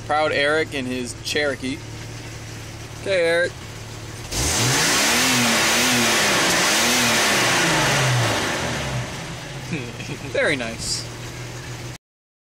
Proud Eric in his Cherokee. Okay, Eric. Very nice.